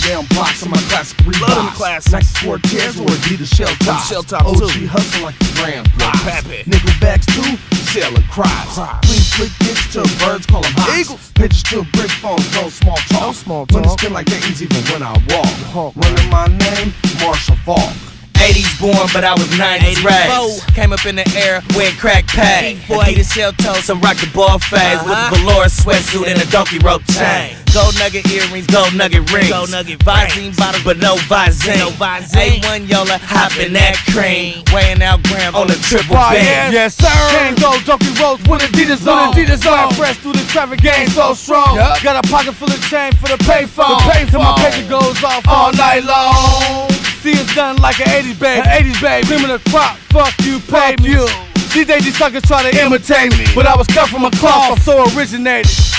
down blocks on my classic Reeboks. Nike Sport chairs or Adidas shell tops. OG hustle like a grand Nickelbacks too, selling cries. Clean slick kicks till birds call them hawks. Pitches till brick phones, no small talk. Money spin like that easy even when I walk. Running my name, Marshall Falk. 80's born, but I was 90's raised. Came up in the air, wearing crack pack. Adidas shell toes, some rock the ball phase. With a velour sweatsuit and a donkey rope chain. Gold nugget earrings, gold nugget rings. Visine bottles, but no Visine. A1 Yola, hopping that cream. Weighing out grams on the triple bend. Yes, sir. Can't go donkey ropes with Adidas on. Fresh through the traffic game, so strong. Got a pocket full of change for the payphone. Till my pager goes off all night long. See, it's done like an 80's baby. Cream of the crop, fuck you, pay me. These suckers try to imitate me, but I was cut from a cloth, I'm so originated.